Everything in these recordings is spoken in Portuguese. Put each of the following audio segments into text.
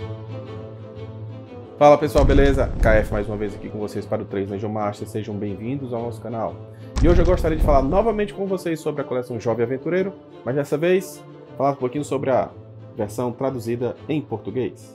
Fala pessoal, beleza? KF mais uma vez aqui com vocês para o 3 Dungeon Master, sejam bem-vindos ao nosso canal. E hoje eu gostaria de falar novamente com vocês sobre a coleção Jovem Aventureiro, mas dessa vez falar um pouquinho sobre a versão traduzida em português.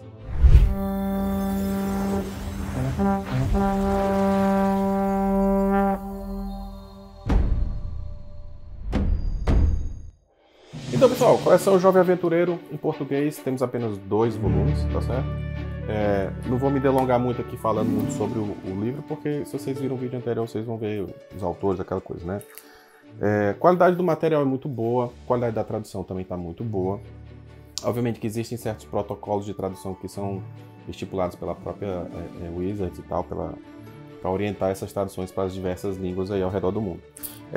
Então pessoal, coleção Jovem Aventureiro em português, temos apenas 2 volumes, tá certo? Não vou me delongar muito aqui falando muito sobre o livro, porque se vocês viram o vídeo anterior, vocês vão ver os autores, aquela coisa, né? Qualidade do material é muito boa, qualidade da tradução também está muito boa. Obviamente que existem certos protocolos de tradução que são estipulados pela própria Wizards e tal, para orientar essas traduções para as diversas línguas aí ao redor do mundo.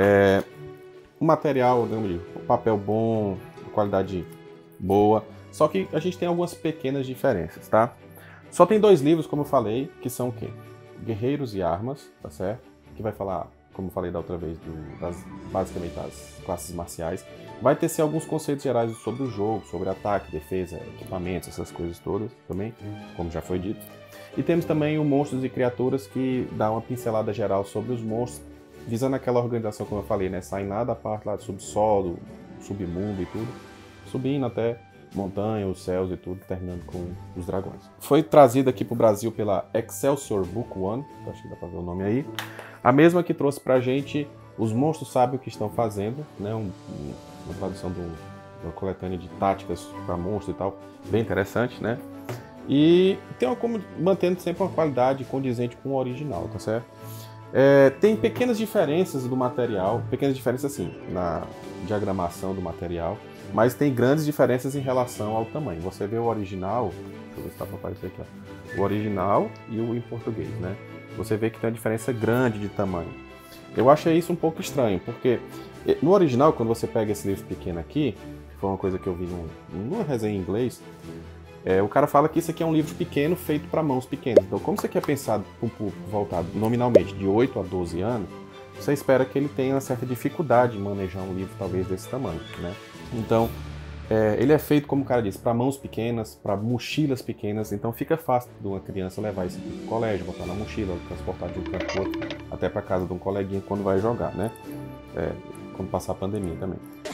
O material, o papel bom, qualidade boa, só que a gente tem algumas pequenas diferenças, tá? Só tem 2 livros, como eu falei, que são o quê? Guerreiros e Armas, tá certo? Que vai falar, como eu falei da outra vez, basicamente das classes marciais. Vai ter sim alguns conceitos gerais sobre o jogo, sobre ataque, defesa, equipamentos, essas coisas todas também, como já foi dito. E temos também o Monstros e Criaturas, que dá uma pincelada geral sobre os monstros, visando aquela organização, como eu falei, né? Saindo lá da parte lá do subsolo, submundo e tudo, subindo até montanha, os céus e tudo, terminando com os dragões. Foi trazido aqui para o Brasil pela Excelsior Book One, acho que dá para ver o nome aí. A mesma que trouxe para a gente Os Monstros Sabem o que Estão Fazendo, né? Uma tradução de uma coletânea de táticas para monstros e tal, bem interessante, né? E tem como mantendo sempre uma qualidade condizente com o original, tá certo? Tem pequenas diferenças do material, pequenas diferenças assim, na diagramação do material, mas tem grandes diferenças em relação ao tamanho. Você vê o original, deixa eu ver se está para aparecer aqui, ó, o original e o em português, né? Você vê que tem uma diferença grande de tamanho. Eu achei isso um pouco estranho, porque no original, quando você pega esse livro pequeno aqui, que foi uma coisa que eu vi numa resenha em inglês, o cara fala que isso aqui é um livro pequeno feito para mãos pequenas. Então, como isso aqui é pensado para um público voltado nominalmente de 8 a 12 anos, você espera que ele tenha uma certa dificuldade em manejar um livro talvez desse tamanho, né? Então, ele é feito, como o cara disse, para mãos pequenas, para mochilas pequenas, então fica fácil de uma criança levar isso aqui para o colégio, botar na mochila, transportar de um canto para outro, até para casa de um coleguinha quando vai jogar, né? Quando passar a pandemia também.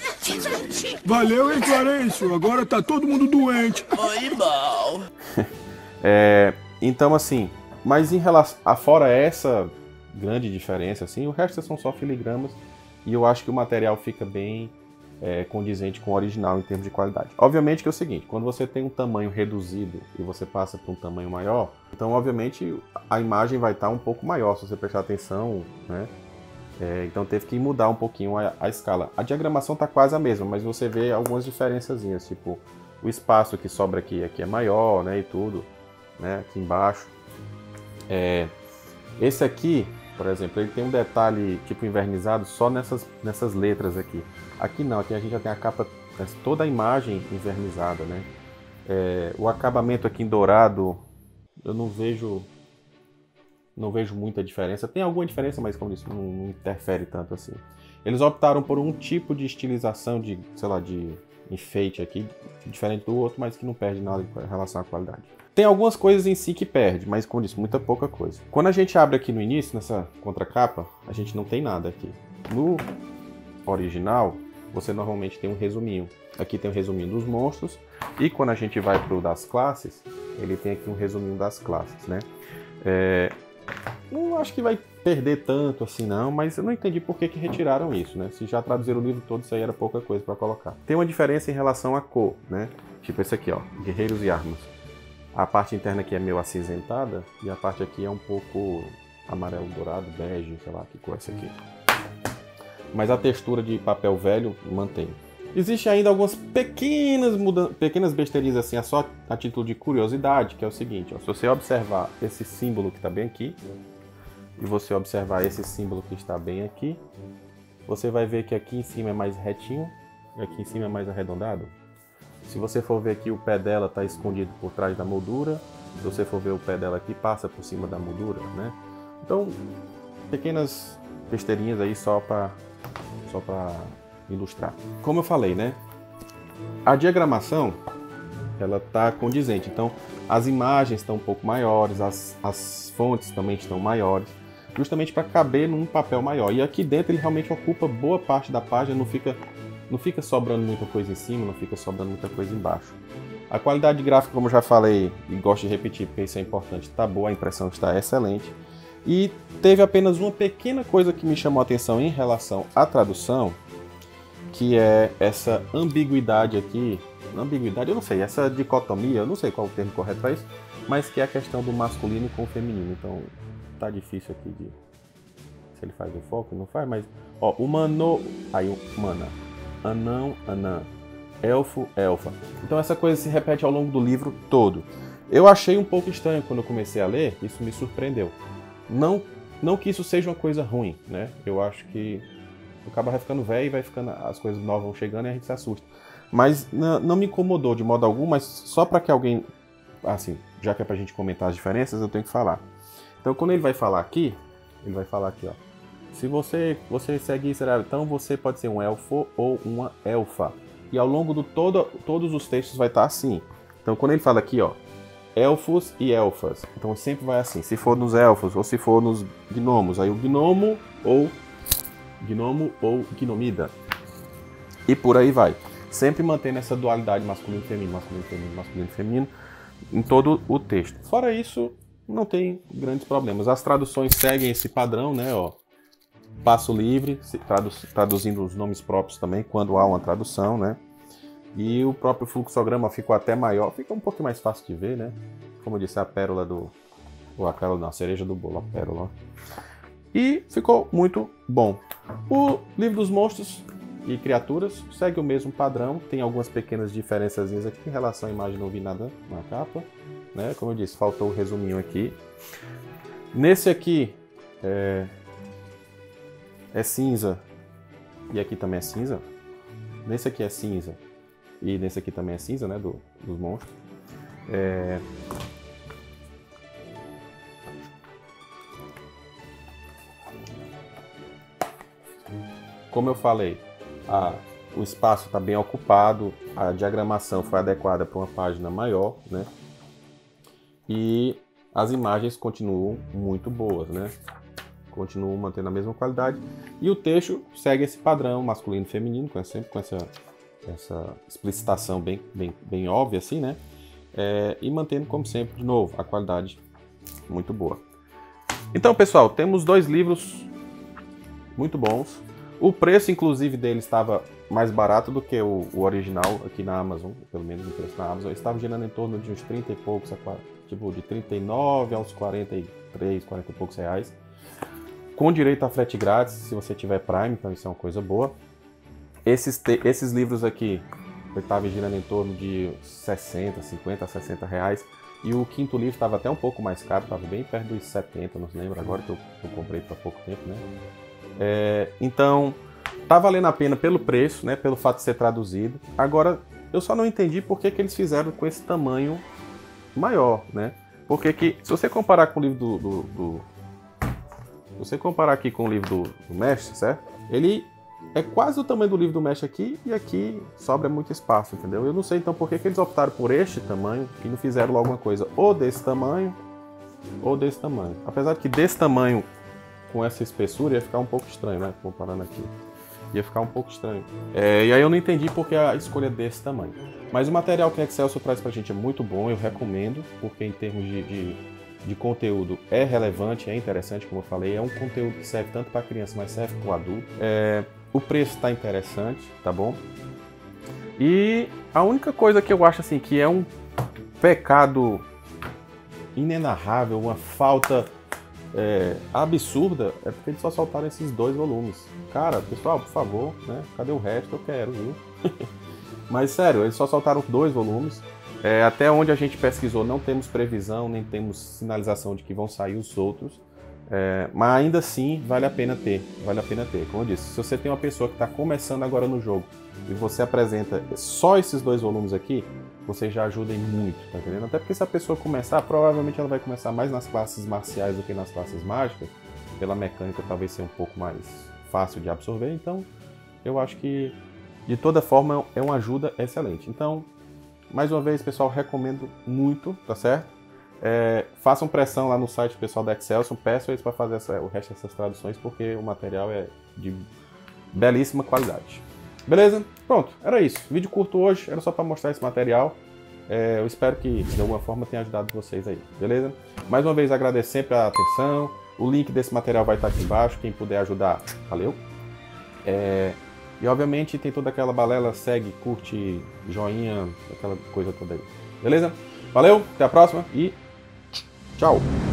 Valeu, hein, Clarencio? Agora tá todo mundo doente. Foi mal. Então, assim, mas em relação fora essa grande diferença, assim, o resto são só filigramas e eu acho que o material fica bem condizente com o original em termos de qualidade. Obviamente que é o seguinte, quando você tem um tamanho reduzido e você passa para um tamanho maior, então obviamente a imagem vai estar um pouco maior, se você prestar atenção, né? Então teve que mudar um pouquinho a escala. A diagramação está quase a mesma, mas você vê algumas diferençazinhas, tipo o espaço que sobra aqui é maior, né, e tudo, né, aqui embaixo. Esse aqui, por exemplo, ele tem um detalhe tipo invernizado só nessas letras aqui. Aqui não, aqui a gente já tem a capa, toda a imagem invernizada, né. O acabamento aqui em dourado, eu não vejo muita diferença. Tem alguma diferença, mas como disse, não interfere tanto assim. Eles optaram por um tipo de estilização de, sei lá, de enfeite aqui, diferente do outro, mas que não perde nada em relação à qualidade. Tem algumas coisas em si que perde, mas como disse, muita pouca coisa. Quando a gente abre aqui no início, nessa contracapa, a gente não tem nada aqui. No original, você normalmente tem um resuminho. Aqui tem um resuminho dos monstros, e quando a gente vai pro das classes, ele tem aqui um resuminho das classes, né? Não acho que vai perder tanto assim não, mas eu não entendi por que retiraram isso, né? Se já traduziram o livro todo, isso aí era pouca coisa para colocar. Tem uma diferença em relação à cor, né? Tipo esse aqui, ó, Guerreiros e Armas. A parte interna aqui é meio acinzentada e a parte aqui é um pouco amarelo dourado, bege, sei lá que cor é essa aqui. Mas a textura de papel velho mantém. Existe ainda algumas pequenas besteirinhas assim, só a título de curiosidade, que é o seguinte, ó, se você observar esse símbolo que está bem aqui, e você observar esse símbolo que está bem aqui, você vai ver que aqui em cima é mais retinho, e aqui em cima é mais arredondado. Se você for ver aqui, o pé dela está escondido por trás da moldura, se você for ver o pé dela aqui, passa por cima da moldura, né? Então, pequenas besteirinhas aí só para ilustrar. Como eu falei, né? A diagramação ela tá condizente. Então, as imagens estão um pouco maiores, as fontes também estão maiores, justamente para caber num papel maior. E aqui dentro ele realmente ocupa boa parte da página, não fica sobrando muita coisa em cima, não fica sobrando muita coisa embaixo. A qualidade gráfica, como eu já falei, e gosto de repetir porque isso é importante, está boa, a impressão está excelente. E teve apenas uma pequena coisa que me chamou a atenção em relação à tradução, que é essa ambiguidade aqui. Ambiguidade, eu não sei, essa dicotomia, eu não sei qual é o termo correto para isso, mas que é a questão do masculino com o feminino. Então, tá difícil aqui de... Se ele faz o foco, não faz, mas... Ó, humano... Aí, humana. Anão, anã. Elfo, elfa. Então essa coisa se repete ao longo do livro todo. Eu achei um pouco estranho quando eu comecei a ler, isso me surpreendeu. Não que isso seja uma coisa ruim, né? Eu acho que acaba vai ficando velho e vai ficando, as coisas novas vão chegando e a gente se assusta. Mas não me incomodou de modo algum, mas só para que alguém, assim, já que é pra gente comentar as diferenças, eu tenho que falar. Então quando ele vai falar aqui, ó. Se você segue isso, então você pode ser um elfo ou uma elfa. E ao longo de todos os textos vai estar assim. Então quando ele fala aqui, ó, elfos e elfas, então sempre vai assim. Se for nos elfos ou se for nos gnomos, aí o gnomo ou gnomida. E por aí vai. Sempre mantendo essa dualidade masculino e feminino, masculino e feminino, masculino e feminino em todo o texto. Fora isso, não tem grandes problemas. As traduções seguem esse padrão, né, ó. Passo livre, traduzindo os nomes próprios também, quando há uma tradução, né? E o próprio fluxograma ficou até maior, fica um pouquinho mais fácil de ver, né? Como eu disse, a pérola a cereja do bolo, a pérola. E ficou muito bom. O livro dos monstros e criaturas segue o mesmo padrão, tem algumas pequenas diferençazinhas aqui em relação à imagem, não vi nada na capa, né? Como eu disse, faltou o resuminho aqui. Nesse aqui é cinza e aqui também é cinza. Nesse aqui é cinza e nesse aqui também é cinza, né, dos monstros. Como eu falei, o espaço está bem ocupado, a diagramação foi adequada para uma página maior, né? E as imagens continuam muito boas, né? Continuam mantendo a mesma qualidade. E o texto segue esse padrão masculino e feminino, sempre com essa explicitação bem óbvia, assim, né? E mantendo, como sempre, de novo, a qualidade muito boa. Então, pessoal, temos 2 livros muito bons. O preço, inclusive, dele estava mais barato do que o original aqui na Amazon, pelo menos o preço na Amazon. Ele estava girando em torno de uns 30 e poucos, tipo de 39 aos 43, 40 e poucos reais. Com direito a frete grátis, se você tiver Prime, então isso é uma coisa boa. Esses livros aqui, eu estava girando em torno de 50 a 60 reais. E o quinto livro estava até um pouco mais caro, estava bem perto dos 70, não se lembro agora, que eu comprei para pouco tempo, né? Então, tá valendo a pena pelo preço, né? Pelo fato de ser traduzido. Agora, eu só não entendi por que eles fizeram com esse tamanho maior, né? Porque se você comparar com o livro se você comparar aqui com o livro do Mestre, certo? Ele é quase o tamanho do livro do Mestre aqui, e aqui sobra muito espaço, entendeu? Eu não sei então por que eles optaram por este tamanho e não fizeram logo uma coisa ou desse tamanho ou desse tamanho. Apesar que desse tamanho, com essa espessura, ia ficar um pouco estranho, né? Comparando aqui. Ia ficar um pouco estranho. E aí eu não entendi por que a escolha desse tamanho. Mas o material que a Excelsior traz pra gente é muito bom, eu recomendo, porque em termos de conteúdo é relevante, é interessante, como eu falei, é um conteúdo que serve tanto para criança, mas serve para o adulto. O preço está interessante, tá bom? E a única coisa que eu acho assim que é um pecado inenarrável, uma falta absurda, é porque eles só soltaram esses 2 volumes. Cara, pessoal, por favor, né? Cadê o resto? Eu quero, viu? Mas sério, eles só soltaram 2 volumes. Até onde a gente pesquisou, não temos previsão, nem temos sinalização de que vão sair os outros. Mas ainda assim, vale a pena ter. Vale a pena ter. Como eu disse, se você tem uma pessoa que está começando agora no jogo e você apresenta só esses 2 volumes aqui, você já ajuda em muito, tá entendendo? Até porque se a pessoa começar, provavelmente ela vai começar mais nas classes marciais do que nas classes mágicas. Pela mecânica talvez ser um pouco mais fácil de absorver. Então, eu acho que, de toda forma, é uma ajuda excelente. Então, Mais uma vez, pessoal, recomendo muito, tá certo? Façam pressão lá no site do pessoal da Excelsior, peçam eles para fazer o resto dessas traduções, porque o material é de belíssima qualidade. Beleza? Pronto, era isso. Vídeo curto hoje, era só para mostrar esse material. Eu espero que de alguma forma tenha ajudado vocês aí, beleza? Mais uma vez agradeço sempre a atenção. O link desse material vai estar aqui embaixo, quem puder ajudar, valeu? E obviamente tem toda aquela balela, segue, curte, joinha, aquela coisa toda aí. Beleza? Valeu, até a próxima e tchau!